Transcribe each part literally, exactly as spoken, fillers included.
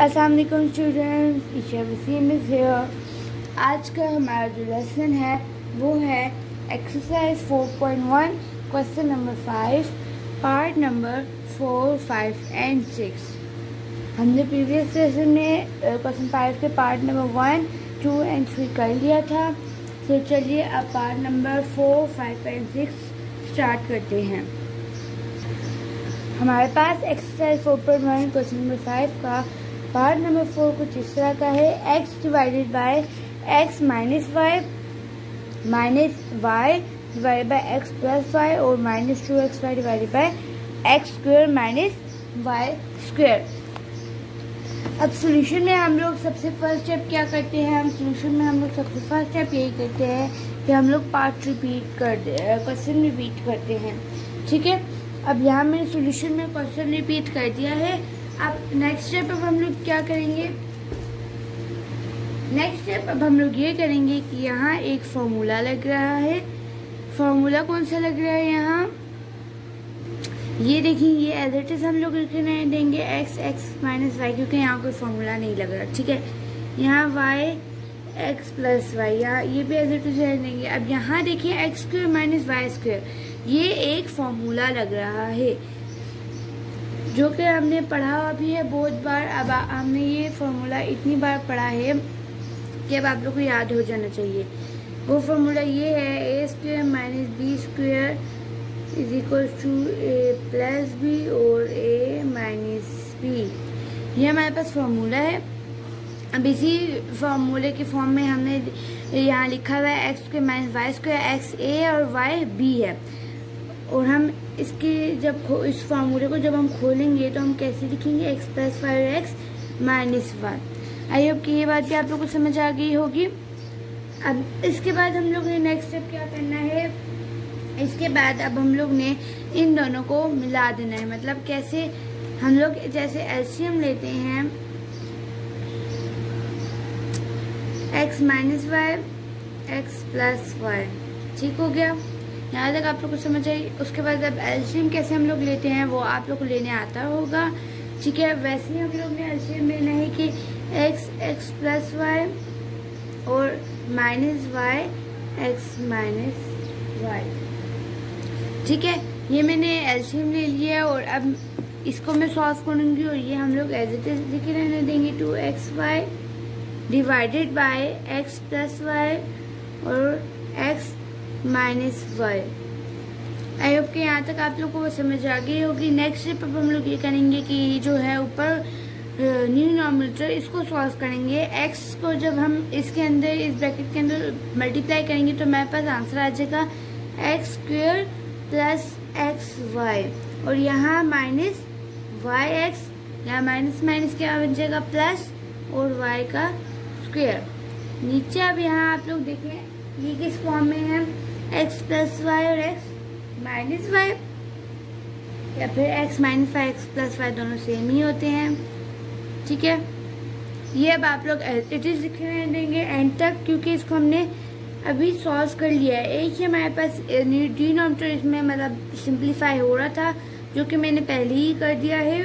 अस्सलाम वालेकुम students, Isha Wasim is here. आज का हमारा जो लेसन है वो है exercise four point one, question number five, part number four, five and six. हमने प्रीवियस लेसन में क्वेश्चन फाइव के part number one, two and three कर लिया था। तो चलिए अब part number four, five and six start करते हैं। हमारे पास exercise four point one question number five का पार्ट नंबर फोर कुछ इस तरह का है। x divided by x minus Y minus Y divided by x plus Y और minus two x Y divided by X square minus Y square. अब solution में हम लोग सबसे फर्स्ट स्टेप क्या करते हैं? हम सॉल्यूशन में हम लोग सबसे फर्स्ट स्टेप यही करते हैं कि हम लोग पार्ट रिपीट कर दे क्वेश्चन रिपीट करते हैं। ठीक है, अब यहाँ मैंने सॉल्यूशन में क्वेश्चन रिपीट कर दिया है। अब नेक्स्ट स्टेप अब हम लोग क्या करेंगे? नेक्स्ट स्टेप अब हम लोग ये करेंगे कि यहाँ एक फॉर्मूला लग रहा है। फॉर्मूला कौन सा लग रहा है यहाँ? ये देखिए, ये एज इट इज हम लोग लिखने देंगे x x माइनस वाई, क्योंकि यहाँ कोई फॉर्मूला नहीं लग रहा। ठीक है, यहाँ y x प्लस वाई, यहाँ ये भी एज इट इज देंगे। अब यहाँ देखिए X square minus Y square, ये एक फॉर्मूला लग रहा है जो कि हमने पढ़ा भी है बहुत बार। अब हमने ये फॉर्मूला इतनी बार पढ़ा है कि अब आप लोग को याद हो जाना चाहिए। वो फॉर्मूला ये है, ए square minus B square is equal to A plus B और ए माइनस बी। ये हमारे पास फॉर्मूला है। अब इसी फॉर्मूले के फॉर्म में हमने यहाँ लिखा हुआ है x square minus Y square, X A और वाई बी है। और हम इसके जब इस फार्मूले को जब हम खोलेंगे तो हम कैसे लिखेंगे? एक्स प्लस फाइव और x minus one. I hope कि ये बात भी आप लोगों को समझ आ गई होगी। अब इसके बाद हम लोग ने नेक्स्ट स्टेप क्या करना है? इसके बाद अब हम लोग ने इन दोनों को मिला देना है। मतलब कैसे? हम लोग जैसे एलसीएम लेते हैं x minus y, x plus y. ठीक हो गया, यहाँ तक आप लोग को समझ आई। उसके बाद अब एलसीएम कैसे हम लोग लेते हैं वो आप लोग को लेने आता होगा। ठीक है, वैसे ही हम लोग ने एलसीएम लेना है कि x x प्लस वाई और minus y x minus y. ठीक है, ये मैंने एलसीएम ले लिया और अब इसको मैं सॉल्व करूँगी और ये हम लोग एज इट इज लिखे रहने देंगे। Two x Y divided by x plus Y और x minus y. I hope के यहाँ तक आप लोग को समझ आ गई होगी। नेक्स्ट स्टेप अब हम लोग ये करेंगे कि जो है ऊपर न्यूमरेटर इसको सॉल्व करेंगे। x को जब हम इसके अंदर इस ब्रैकेट के अंदर मल्टीप्लाई करेंगे तो हमारे पास आंसर आ जाएगा x square plus x y और यहाँ माइनस वाई एक्स, यहाँ माइनस माइनस क्या बन जाएगा? प्लस और y का स्क्वायर। नीचे अब यहाँ आप लोग देखें ये किस फॉर्म में है? x प्लस वाई और x माइनस वाई, या फिर x minus y x plus y, दोनों सेम ही होते हैं। ठीक है, ये अब आप लोग इट इज लिखने देंगे एंड तक, क्योंकि इसको हमने अभी सॉल्व कर लिया है। एक ही हमारे पास डिनोमिनेटर इसमें मतलब सिंप्लीफाई हो रहा था, जो कि मैंने पहले ही कर दिया है।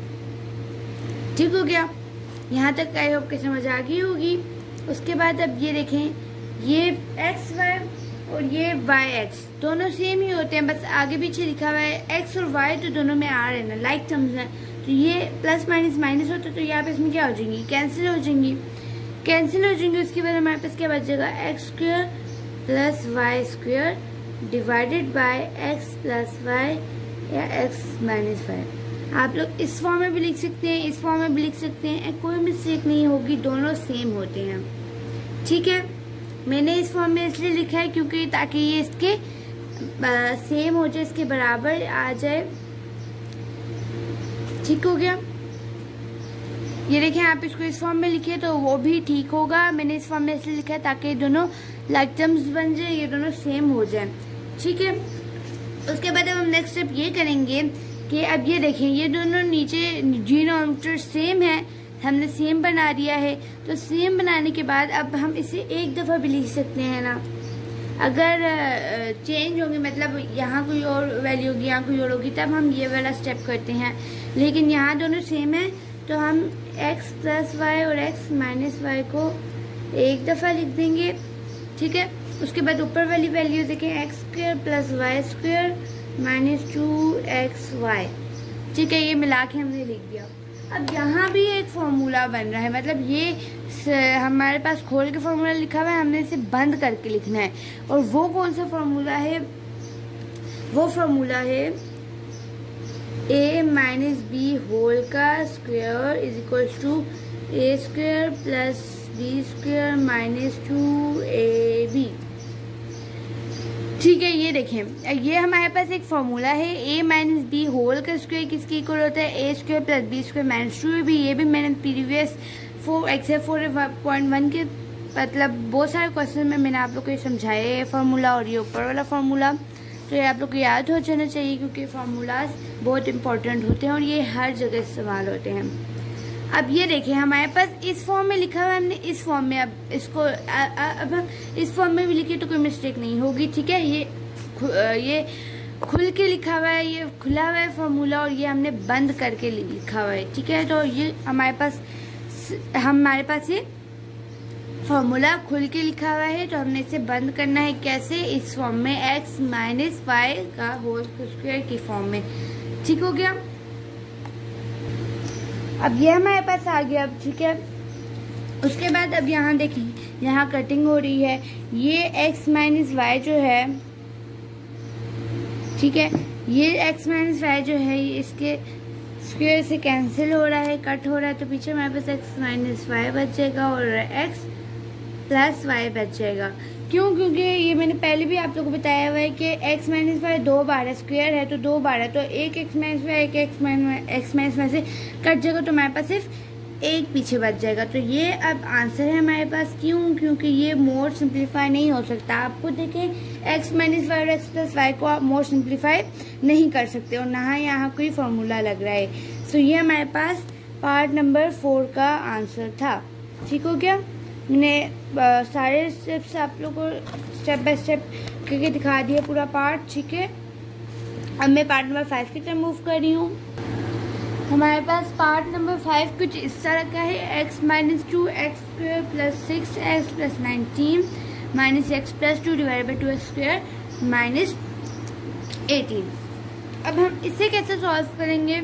ठीक हो गया, यहाँ तक आई होप के समझ आ गई होगी। उसके बाद अब ये देखें, ये एक्स वाई और ये वाई एक्स दोनों सेम ही होते हैं, बस आगे पीछे लिखा हुआ है एक्स और वाई तो दोनों में आ रहे हैं ना, लाइक टर्म्स हैं। तो ये प्लस माइनस माइनस होता है तो यहाँ पे इसमें क्या हो जाएंगी? कैंसिल हो जाएंगी। कैंसिल हो जाएंगी उसके बाद हमारे पास क्या बचेगा? X square plus y square divided by x plus y या एक्स माइनस वाई। आप लोग इस फॉर्म में भी लिख सकते हैं, इस फॉर्म में भी लिख सकते हैं, कोई मिस्टेक नहीं होगी, दोनों सेम होते हैं। ठीक है, मैंने इस फॉर्म में इसलिए लिखा है क्योंकि ताकि ये इसके सेम हो जाए, इसके बराबर आ जाए। ठीक हो गया, ये देखें आप इसको इस फॉर्म में लिखे तो वो भी ठीक होगा। मैंने इस फॉर्म में इसलिए लिखा है ताकि दोनों लाइक टर्म्स बन जाए, ये दोनों सेम हो जाए। ठीक है, उसके बाद अब हम नेक्स्ट स्टेप ये करेंगे कि अब ये देखें ये दोनों नीचे डिनोमिनेटर सेम है, हमने सेम बना दिया है। तो सेम बनाने के बाद अब हम इसे एक दफ़ा भी लिख सकते हैं ना। अगर चेंज होंगे मतलब यहाँ कोई और वैल्यू होगी, यहाँ कोई और होगी, तब हम ये वाला स्टेप करते हैं। लेकिन यहाँ दोनों सेम है तो हम एक्स प्लस वाई और एक्स माइनस वाई को एक दफ़ा लिख देंगे, ठीक है। उसके बाद ऊपर वाली वैल्यू देखें, x square plus y square minus two x y, ठीक है। ये मिला के हमने लिख दिया। अब यहाँ भी एक फॉर्मूला बन रहा है, मतलब ये हमारे पास खोल के फॉर्मूला लिखा हुआ है, हमने इसे बंद करके लिखना है। और वो कौन सा फॉर्मूला है? वो फॉर्मूला है ए माइनस बी होल का square is equal to a square plus b square minus two a b, ठीक है। ये देखें, ये हमारे पास एक फॉर्मूला है ए माइनस बी होल का स्क्वायर किसके इक्वल होता है? ए square plus b square minus two a b. ये भी मैंने previous four except four point one के मतलब बहुत सारे क्वेश्चन में मैंने आप लोग को ये समझाया है फार्मूला, और ये ऊपर वाला फार्मूला। तो ये आप लोग को याद हो जाना चाहिए, क्योंकि फार्मूलाज बहुत इंपॉर्टेंट होते हैं और ये हर जगह इस्तेमाल होते हैं। अब ये देखिए, हमारे पास इस फॉर्म में लिखा हुआ है, हमने इस फॉर्म में अब इसको आ, आ, अब हम इस फॉर्म में भी लिखे तो कोई मिस्टेक नहीं होगी, ठीक है। ये खु, ये खुल के लिखा हुआ है, ये खुला हुआ है फॉर्मूला, और ये हमने बंद करके लिखा हुआ है, ठीक है। तो ये हमारे पास हमारे पास ये फॉर्मूला खुल के लिखा हुआ है, तो हमने इसे बंद करना है। कैसे? इस फॉर्म में, एक्स माइनस वाई का होल स्क्वायर की फॉर्म में, ठीक हो गया। अब ये हमारे पास आ गया, अब ठीक है। उसके बाद अब यहाँ देखिए, यहाँ कटिंग हो रही है, ये x माइनस वाई जो है, ठीक है, ये x माइनस वाई जो है ये इसके स्क्वायर से कैंसिल हो रहा है, कट हो रहा है, तो पीछे हमारे पास x माइनस वाई बच जाएगा और x प्लस वाई बच जाएगा। क्यों? क्योंकि ये मैंने पहले भी आप लोगों को बताया हुआ है कि x माइनस वाई दो बार है, स्क्वायर है तो दो बार है, तो एक x माइनस वाई एक x minus x minus y से कट जाएगा, तो हमारे पास सिर्फ एक पीछे बच जाएगा। तो ये अब आंसर है हमारे पास। क्यों? क्योंकि ये मोर सिंप्लीफाई नहीं हो सकता। आपको देखें, x माइनस वाई और x प्लस वाई को आप मोर सिंप्लीफाई नहीं कर सकते, और ना यहाँ कोई फॉर्मूला लग रहा है। सो ये हमारे पास पार्ट नंबर फोर का आंसर था, ठीक हो गया। मैंने सारे स्टेप्स आप लोग को स्टेप बाय स्टेप करके दिखा दिया पूरा पार्ट, ठीक है। अब मैं पार्ट नंबर फाइव की तरफ मूव कर रही हूँ। हमारे पास पार्ट नंबर फाइव कुछ इस तरह का है, x minus two x square plus six x plus nineteen minus x plus two divide by two x square minus eighteen. अब हम इसे कैसे सॉल्व करेंगे?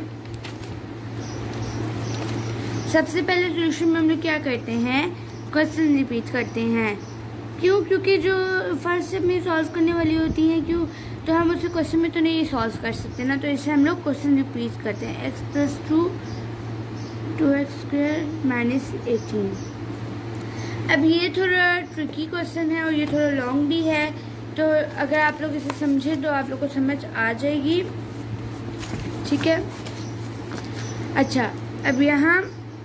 सबसे पहले सोल्यूशन में हम लोग क्या करते हैं, क्वेश्चन रिपीट करते हैं। क्यों? क्योंकि जो फर्स्ट स्टेप में सॉल्व करने वाली होती हैं, क्यों तो हम उसे क्वेश्चन में तो नहीं सॉल्व कर सकते ना, तो इसे हम लोग क्वेश्चन रिपीट करते हैं। X plus two two x square minus eighteen. अब ये थोड़ा ट्रिकी क्वेश्चन है और ये थोड़ा लॉन्ग भी है, तो अगर आप लोग इसे समझे तो आप लोग को समझ आ जाएगी, ठीक है। अच्छा, अब यहाँ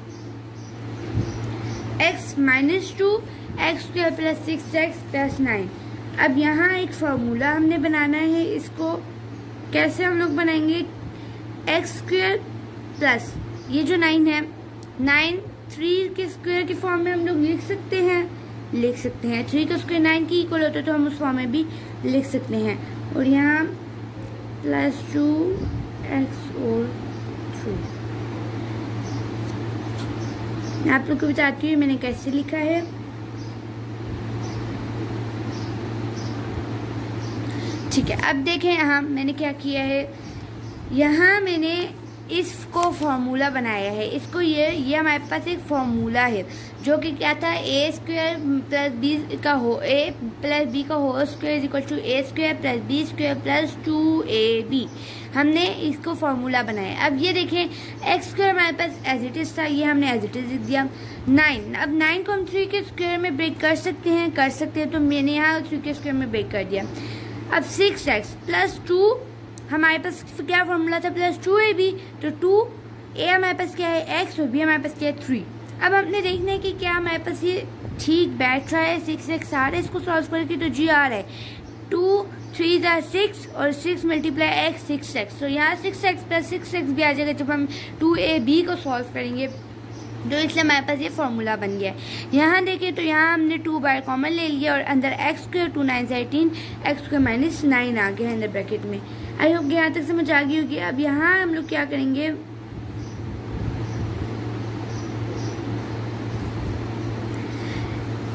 x minus two x square plus six x plus nine. अब यहाँ एक फार्मूला हमने बनाना है। इसको कैसे हम लोग बनाएंगे? एक्स स्क्वायर प्लस ये जो नाइन है, नाइन थ्री के स्क्वायर की फॉर्म में हम लोग लिख सकते हैं लिख सकते हैं थ्री का स्क्वायर नाइन की इक्वल होता है, तो हम उस फॉर्म में भी लिख सकते हैं। और यहाँ प्लस टू एक्स और थ्री। मैं आप लोग को बताती हूँ मैंने कैसे लिखा है। ठीक है, अब देखें यहाँ मैंने क्या किया है। यहाँ मैंने इसको फॉर्मूला बनाया है। इसको ये ये हमारे पास एक फॉर्मूला है जो कि क्या था, ए स्क्वायर प्लस बी का हो ए प्लस बी का whole square equal to a square plus b square plus two a b. हमने इसको फॉर्मूला बनाया। अब ये देखें, एक्स स्क्वायर हमारे पास एज इट इज था, ये हमने एज इट इज लिख दिया। नाइन, अब नाइन को हम थ्री के स्क्वायर में ब्रेक कर सकते हैं कर सकते हैं तो मैंने यहाँ थ्री के स्क्वायर में ब्रेक कर दिया। अब सिक्स एक्स प्लस टू, हमारे पास क्या फॉर्मूला था, प्लस टू ए बी, तो टू ए हमारे पास क्या है एक्स और बी हमारे पास क्या है थ्री। अब हमने देखना है कि क्या हमारे पास ये ठीक बैठ रहा है। सिक्स एक्स आ रहा है, इसको सॉल्व करके तो जी आ रहा है। टू थ्री जार सिक्स और six multiply x six x, तो यहाँ six x plus six x भी आ जाएगा जब हम टू ए बी को सॉल्व करेंगे, तो इसलिए हमारे पास ये फॉर्मूला बन गया है। यहाँ देखें तो यहाँ हमने टू बार कॉमन ले लिया और अंदर x square two nine eighteen x square minus nine आ गया है अंदर ब्रैकेट में। आई होप यहाँ तक समझ आ गई होगी। अब यहाँ हम लोग क्या करेंगे,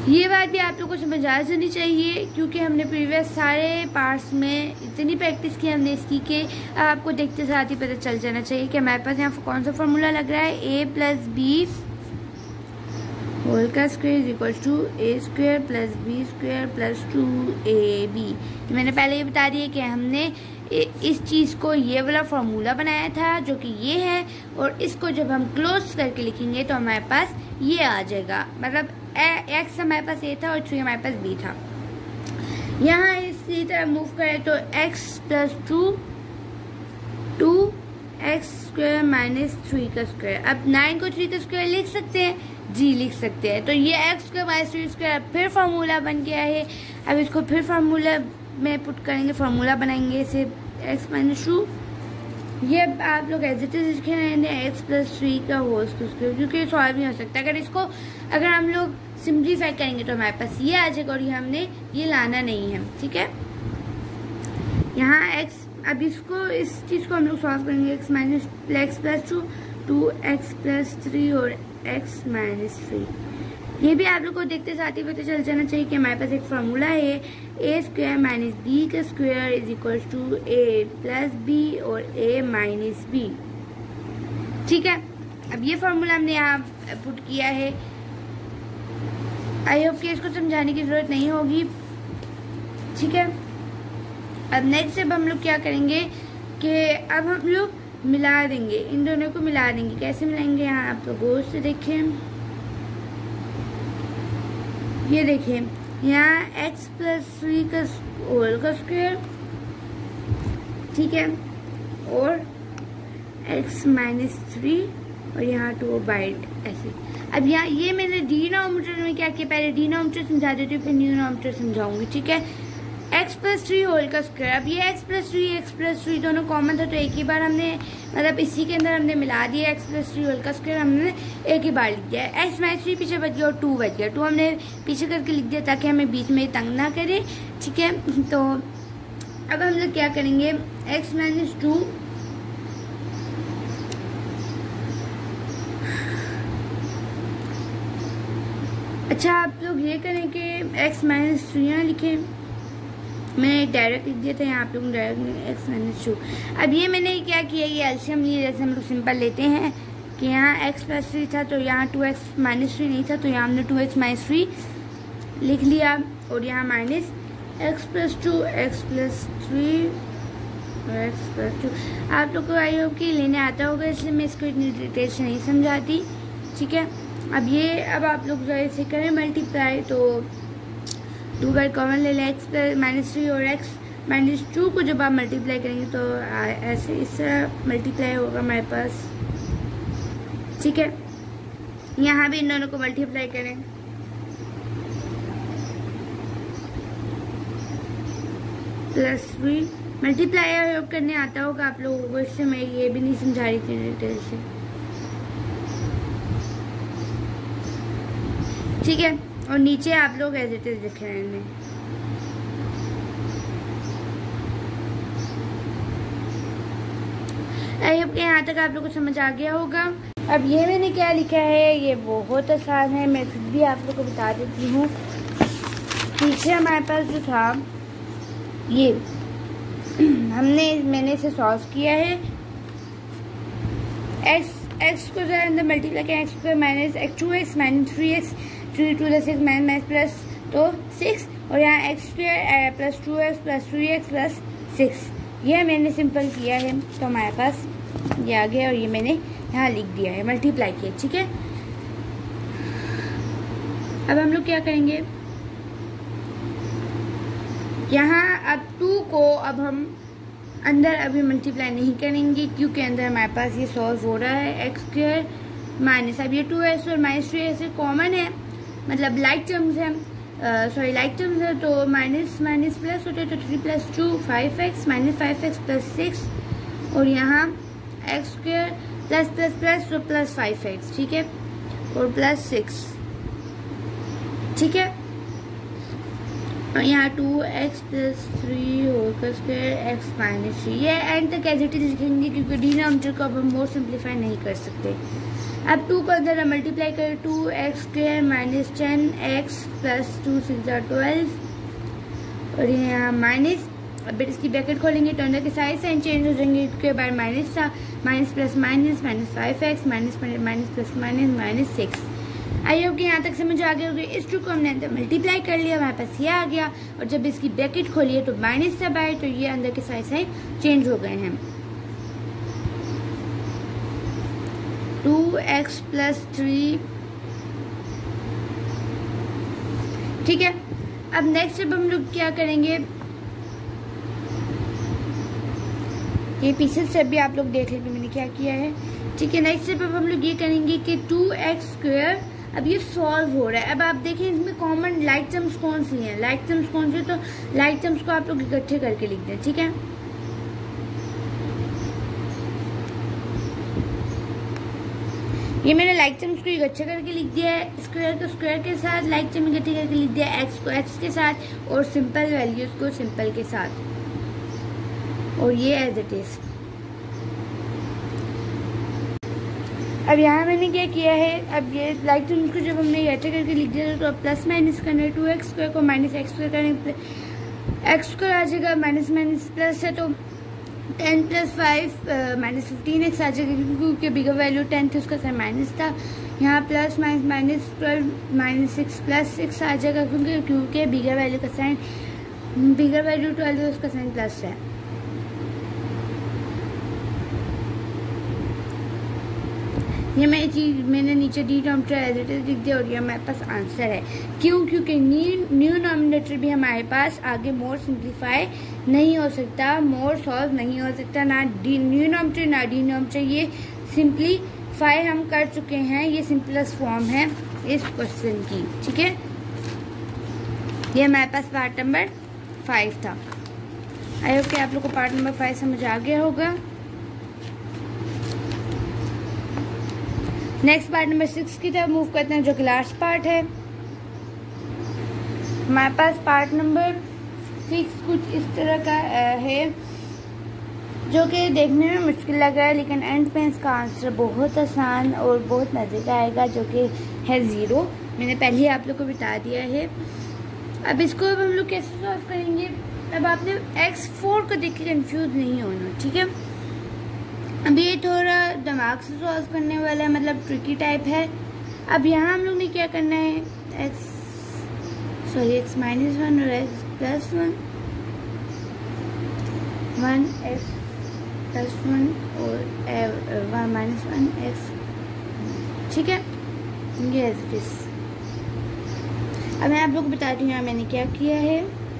ये बात भी आप लोगों को समझ आ जानी चाहिए, क्योंकि हमने प्रीवियस सारे पार्ट्स में इतनी प्रैक्टिस की हमने इसकी कि आपको देखते साथ ही पता चल जाना चाहिए कि हमारे पास यहाँ कौन सा फॉर्मूला लग रहा है। ए प्लस बी होल का square is equal to a square plus b square plus two a b. मैंने पहले ये बता दिया कि हमने इस चीज़ को ये वाला फार्मूला बनाया था जो कि ये है, और इसको जब हम क्लोज करके लिखेंगे तो हमारे पास ये आ जाएगा। मतलब एक्स हमारे पास ए था और थ्री हमारे पास बी था। यहाँ इसी तरह मूव करें तो x plus two two x square minus three का स्क्वायर। अब नाइन को थ्री का स्क्वायर लिख सकते हैं, जी लिख सकते हैं। तो ये x square minus three square फिर फार्मूला बन गया है। अब इसको फिर फार्मूला में पुट करेंगे, फार्मूला बनाएंगे इसे एक्स माइनस टू। ये आप लोग एज इट इज लिखे रहेंगे एक्स प्लस थ्री का होल स्क्वायर, क्योंकि सॉल्व नहीं हो सकता। अगर इसको अगर हम लोग सिंप्लीफाई करेंगे तो हमारे पास ये आ जाएगा, और ये हमने ये लाना नहीं है, ठीक है। यहाँ एक्स, अब इसको इस चीज़ को हम लोग सॉल्व करेंगे। X minus x plus two two x plus three और एक्स माइनस थ्री। ये भी आप लोग को देखते साथ ही पता चल जाना चाहिए कि हमारे पास एक फार्मूला है ए स्क्वायर माइनस बी का square is equal to A plus B और ए माइनस बी, ठीक है। अब ये फार्मूला हमने यहाँ पुट किया है। आई होप कि इसको समझाने की जरूरत नहीं होगी, ठीक है। अब नेक्स्ट अब हम लोग क्या करेंगे कि अब हम लोग मिला देंगे, इन दोनों को मिला देंगे। कैसे मिलाएंगे, यहाँ आप लोग गौर से देखें। ये देखें, यहाँ x प्लस थ्री का होल का स्क्वायर, ठीक है, और x माइनस थ्री और यहाँ टू बाइट ऐसे। अब यहाँ ये मैंने डिनोमिनेटर में क्या किया, पहले डिनोमिनेटर समझा देती हूँ फिर न्यूमरेटर समझाऊंगी, ठीक है। x प्लस थ्री होल का स्क्वायर, अब ये x plus three x plus three दोनों कॉमन था तो एक ही बार हमने मतलब इसी के अंदर हमने मिला दिया। x प्लस थ्री होल का स्क्वायर हमने एक ही बार लिख दिया। x माइनस थ्री पीछे बच गया और टू बच गया, टू हमने पीछे करके लिख दिया ताकि हमें बीच में तंग ना करे, ठीक है। तो अब हम लोग क्या करेंगे, x माइनस टू अच्छा आप लोग ये करें कि x माइनस थ्री यहाँ लिखें। मैंने डायरेक्ट लिख दिया था, यहाँ आप लोग डायरेक्ट एक्स माइनस टू। अब ये मैंने क्या किया, ये एलसीएम लिए जैसे हम लोग सिंपल लेते हैं कि यहाँ एक्स प्लस थ्री था तो यहाँ टू एक्स माइनस थ्री नहीं था तो यहाँ हमने टू एक्स माइनस थ्री लिख लिया, और यहाँ minus x plus two x plus three x plus two. आप लोग को आई होप कि लेने आता होगा, इसलिए मैं इसको इतनी डिटेल से नहीं समझाती, ठीक है। अब ये अब आप लोग जरा इसे करें मल्टीप्लाई, तो टू बार कॉमन ले लें, एक्स प्लस माइनस थ्री और एक्स माइनस टू को जब आप मल्टीप्लाई करेंगे तो ऐसे इस तरह मल्टीप्लाई होगा हमारे पास, ठीक है। यहाँ भी इन दोनों को मल्टीप्लाई करें, प्लस थ्री मल्टीप्लाई करने आता होगा आप लोगों को, इससे मैं ये भी नहीं समझा रही थी डिटेल से, ठीक है। और नीचे आप लोग एज इट इज लिख रहे हैं। आई होप यहाँ तक आप लोग को समझ आ गया होगा। अब ये मैंने क्या लिखा है, ये बहुत आसान है, मैं खुद भी आप लोग को बता देती हूँ। पीछे हमारे पास जो था ये हमने मैंने इसे सॉल्व किया है। एक्स एक्स को जरा अंदर मल्टीप्लाई करें, x square minus x two x minus three x three two six minus minus plus तो सिक्स, और यहाँ x square plus two x plus three x plus six. ये मैंने सिंपल किया है तो हमारे पास ये आ गया, और ये मैंने यहाँ लिख दिया है, मल्टीप्लाई किया, ठीक है। अब हम लोग क्या करेंगे, यहाँ अब टू को अब हम अंदर अभी मल्टीप्लाई नहीं करेंगे क्योंकि अंदर हमारे पास ये सॉल्व हो रहा है। एक्स स्क्वायर माइनस, अब ये टू एक्स और माइनस थ्री ऐसे कॉमन है, मतलब लाइक टर्म्स है, सॉरी लाइक टर्म्स है, तो माइनस माइनस प्लस होते हैं, तो three plus two five x minus five x plus six, और यहाँ x square plus plus plus तो प्लस फाइव एक्स, ठीक है, और प्लस सिक्स, ठीक है। और यहाँ two x plus three whole का स्क्वायर एक्स माइनस थ्री। ये एंड तक एज इट इज लिखेंगे क्योंकि डिनोमिनेटर को अब हम मोर सिंप्लीफाई नहीं कर सकते, अब टू को अंदर मल्टीप्लाई करें, two x square minus ten x plus two six twelve और ये यहाँ माइनस। अब इसकी ब्रैकेट खोलेंगे तो अंदर के सारे साइन चेंज हो जाएंगे, इसके बाद माइनस था, minus plus minus minus five x minus minus plus minus minus six. I hope कि यहाँ तक समझ आ गया होगी। इस टू को हमने अंदर मल्टीप्लाई कर लिया, हमारे पास ये आ गया और जब इसकी ब्रैकेट खोलिए तो माइनस सब आए तो ये अंदर के सारे साइन चेंज हो गए हैं। टू एक्स प्लस थ्री, ठीक है। अब नेक्स्ट अब हम लोग क्या करेंगे, ये पीछे से भी आप लोग देख लेंगे मैंने क्या किया है, ठीक है। नेक्स्ट स्टेप अब हम लोग ये करेंगे कि टू एक्स स्क्वायर, अब ये सॉल्व हो रहा है। अब आप देखें इसमें कॉमन लाइक टर्म्स कौन सी हैं, लाइक टर्म्स कौन सी है, तो लाइक टर्म्स को आप लोग इकट्ठे करके लिख दें, ठीक है। ये मैंने लाइक टर्म्स को इकट्ठे करके लिख दिया है, स्क्वायर को स्क्वायर के साथ, लाइक टर्म इकट्ठे करके लिख दिया, एक्स को एक्स के साथ और सिंपल वैल्यूज को सिंपल के साथ, और ये एज इट इज। अब यहाँ मैंने क्या किया है, अब ये लाइक टर्म्स को जब हमने इकट्ठे करके लिख दिया तो प्लस माइनस करना, टू एक्स स्क्वायर को माइनस एक्स स्क्वायर करने, एक्स स्क्वायर आ जाएगा, माइनस माइनस प्लस है तो ten plus five minus fifteen x आ जाएगा, क्योंकि बिगर वैल्यू टेन थी उसका साइन माइनस था। यहाँ plus minus minus twelve minus six plus six आ जाएगा, क्योंकि क्योंकि बिगर वैल्यू का साइन बिगर वैल्यू ट्वेल्व है उसका साइन प्लस है। ये मैं चीज मैंने नीचे डिनोमिनेटर एज इट इज लिख दिया और ये हमारे पास आंसर है। क्यों? क्योंकि न्यू न्यू नॉमिनेटर भी हमारे पास आगे मोर सिंप्लीफाई नहीं हो सकता, मोर सॉल्व नहीं हो सकता, ना डी न्यू नॉमिनेटर ना डिनोमिनेटर, ये सिंप्लीफाई हम कर चुके हैं, ये सिंपलेस्ट फॉर्म है इस क्वेश्चन की, ठीक है। ये हमारे पास पार्ट नंबर फाइव था। आई होप कि आप लोग को पार्ट नंबर फाइव समझ आ गया होगा। नेक्स्ट पार्ट नंबर सिक्स की तरफ मूव करते हैं, जो कि लास्ट पार्ट है। हमारे पास पार्ट नंबर सिक्स कुछ इस तरह का है, जो कि देखने में मुश्किल लग रहा है, लेकिन एंड पे इसका आंसर बहुत आसान और बहुत मजे का आएगा, जो कि है ज़ीरो। मैंने पहले ही आप लोग को बता दिया है। अब इसको अब हम लोग कैसे सॉल्व करेंगे, अब आपने एक्स फोर को देख के कन्फ्यूज नहीं होना, ठीक है। अब ये थोड़ा दिमाग से सॉल्व करने वाला है, मतलब ट्रिकी टाइप है। अब यहाँ हम लोग ने क्या करना है, x sorry x minus one और x plus one, one x plus one और वन माइनस वन एक्स, ठीक है, ये इट इज। अब मैं आप लोग को बताती हूँ यहाँ मैंने क्या किया है।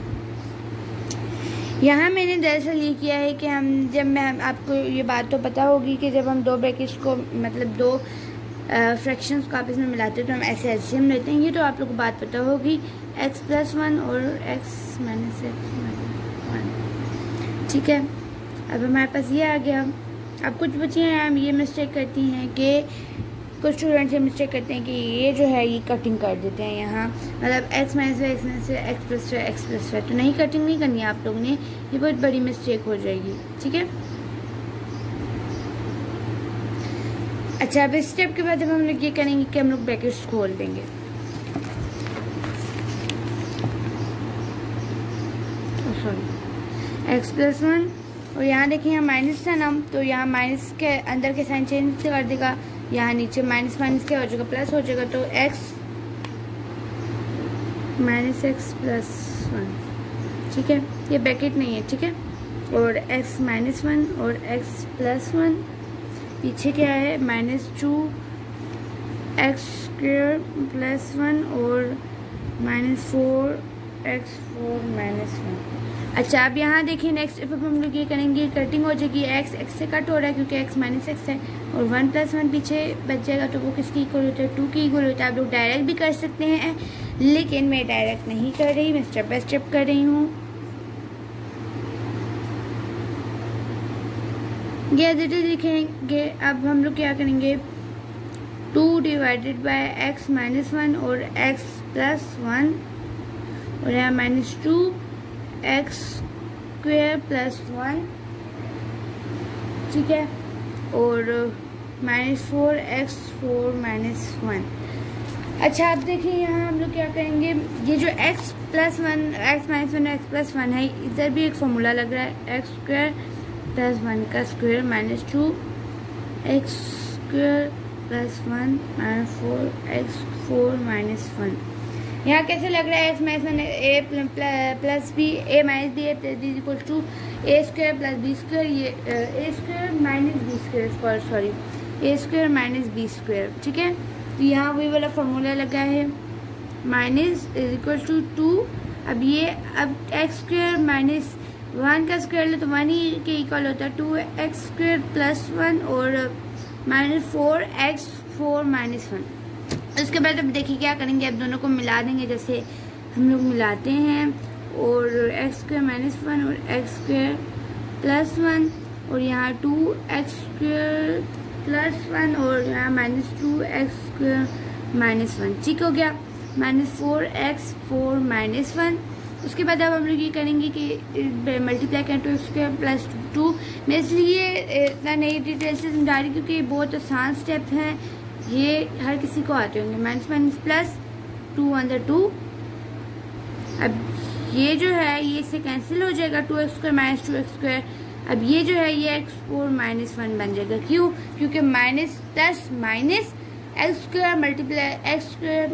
यहाँ मैंने दरअसल ये किया है कि हम जब मैं आपको ये बात तो पता होगी कि जब हम दो ब्रैकेट्स को मतलब दो फ्रैक्शंस को आपस में मिलाते हैं तो हम ऐसे एलसीएम लेते हैं, ये तो आप लोग को बात पता होगी। एक्स प्लस वन और एक्स माइनस एक्स वन, ठीक है। अब हमारे पास ये आ गया। अब कुछ बच्चियाँ हम ये मिस्टेक करती हैं कि कुछ स्टूडेंट्स ये मिस्टेक करते हैं कि ये जो है ये कटिंग कर देते हैं यहाँ, मतलब x minus x minus x plus x plus है, तो नहीं कटिंग नहीं करनी है आप लोगों ने, ये बहुत बड़ी मिस्टेक हो जाएगी, ठीक है। अच्छा, अब इस स्टेप के बाद अब हम लोग ये करेंगे कि हम लोग ब्रैकेट्स खोल देंगे। सॉरी एक्स प्लस वन और यहाँ देखिए यहाँ माइनस था ना, तो यहाँ माइनस के अंदर के साइन चेंज कर देगा, यहाँ नीचे माइनस माइनस क्या हो जाएगा प्लस हो जाएगा, तो x minus x plus one, ठीक है, ये ब्रैकेट नहीं है, ठीक है। और x माइनस वन और x प्लस वन, पीछे क्या है minus two x square plus one और minus four x four minus one. अच्छा, अब यहाँ देखिए नेक्स्ट स्टेप हम लोग ये करेंगे, कटिंग हो जाएगी, x x से कट हो रहा है क्योंकि x माइनस एक्स है, और वन प्लस वन पीछे बच जाएगा, तो वो किसकी इक्वल होता है, टू की इक्वल होता है। आप लोग डायरेक्ट भी कर सकते हैं, लेकिन मैं डायरेक्ट नहीं कर रही, मैं स्टेप बाय स्टेप कर रही हूँ। ये लिखेंगे। अब हम लोग क्या करेंगे, two divided by x minus one और एक्स प्लस वन, और यहाँ minus two x square plus one, ठीक है। और minus four x four minus one. अच्छा आप देखिए यहाँ हम लोग क्या करेंगे, ये जो x plus one x minus one x plus one है, इधर भी एक फॉर्मूला लग रहा है, एक्स स्क्वायर प्लस वन का square minus two x square plus one minus four x four minus one. यहाँ कैसे लग रहा है, x minus one a plus b a minus b a plus b equal to a square plus b square, ये a square minus B square sorry A square minus B square. ठीक है, तो यहाँ वही वाला फॉर्मूला लगा है, minus is equal to two. अब ये अब एक्स स्क्वायर माइनस वन का स्क्वायर लो तो वन ही के इक्वल होता है, two x square plus one और minus four x four minus one. उसके बाद अब देखिए क्या करेंगे, अब दोनों को मिला देंगे जैसे हम लोग मिलाते हैं, और एक्स स्क्वायर माइनस वन और एक्स स्क्वायर प्लस वन, और यहाँ two x square plus one और यहाँ minus two x square minus one. ठीक हो गया, minus four x four minus one. उसके बाद अब हम लोग ये करेंगे कि मल्टीप्लाई करें two x square plus two. मैं इसलिए इतना नई डिटेल से समझा रही क्योंकि ये बहुत आसान स्टेप हैं, ये हर किसी को आते होंगे। माइनस माइनस प्लस टू अंदर टू, अब ये जो है ये इससे कैंसिल हो जाएगा, two x square minus two x square. अब ये जो है ये एक्स फोर माइनस वन बन जाएगा, क्यों? क्योंकि minus plus minus x square multiply x square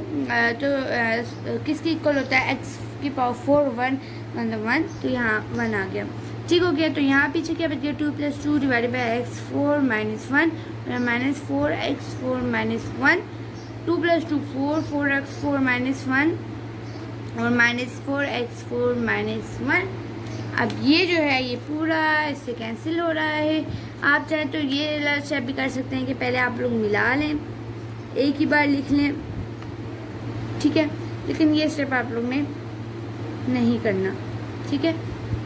तो किसकी इक्वल होता है, एक्स की पावर फोर वन मतलब वन, तो यहाँ वन आ गया। ठीक हो गया, तो यहाँ पीछे क्या बच गया, two plus two divided by x four minus one, minus four x four minus one, two plus two four, four x four minus one और minus four x four minus one. अब ये जो है ये पूरा इससे कैंसिल हो रहा है। आप चाहें तो ये स्टेप भी कर सकते हैं कि पहले आप लोग मिला लें, एक ही बार लिख लें, ठीक है, लेकिन ये स्टेप आप लोग ने नहीं करना। ठीक है,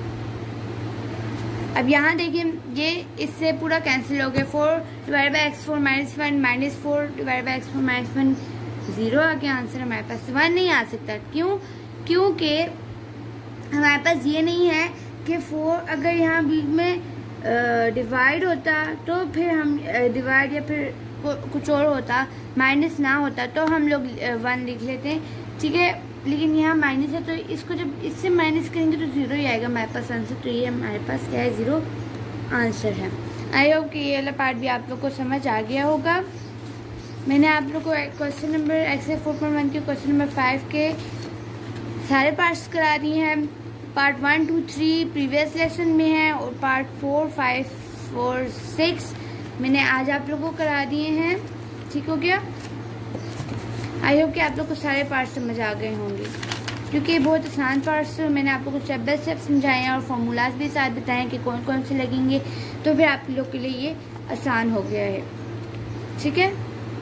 अब यहाँ देखिए ये इससे पूरा कैंसिल हो गया, four divide by x four minus one, minus four divide by x four minus one, zero आ गया आंसर हमारे पास। वन नहीं आ सकता, क्यों? क्योंकि हमारे पास ये नहीं है कि फोर अगर यहाँ बीच में डिवाइड होता तो फिर हम डिवाइड या फिर कुछ और होता, माइनस ना होता तो हम लोग वन लिख लेते हैं। ठीक है, लेकिन यहाँ माइनस है तो इसको जब इससे माइनस करेंगे तो ज़ीरो ही आएगा हमारे पास आंसर, तो ये हमारे पास क्या है, ज़ीरो आंसर है। आई होप कि ये वाला पार्ट भी आप लोग को समझ आ गया होगा। मैंने आप लोग को question number exercise four point one के क्वेश्चन नंबर फाइव के सारे पार्ट्स करा दिए हैं। Part one two three previous lesson में है और part four five four six मैंने आज आप लोगों को करा दिए हैं। ठीक हो गया, आई होप कि आप लोग को सारे पार्ट्स समझ आ गए होंगे, क्योंकि बहुत आसान पार्ट्स मैंने आप लोग को स्टेप बाय स्टेप समझाए हैं और फॉर्मूलाज भी साथ बताएं कि कौन कौन से लगेंगे, तो फिर आप लोग के लिए ये आसान हो गया है। ठीक है,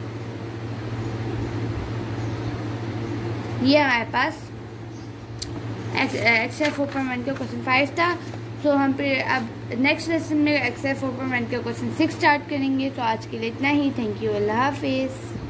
ये हमारे पास एक्सरसाइज फोर पॉइंट वन का क्वेश्चन फाइव था। तो हम फिर अब नेक्स्ट लेसन में एक्सरसाइज फोर पॉइंट वन का क्वेश्चन सिक्स स्टार्ट करेंगे। तो आज के लिए इतना ही, थैंक यू, अल्लाह हाफिज़।